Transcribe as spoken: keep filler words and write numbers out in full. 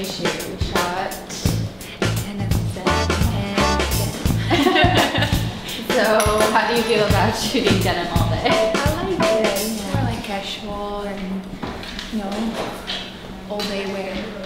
shoe shot. And then and So, how do you feel about shooting denim all day? I like it. More like casual and, you know, all day wear.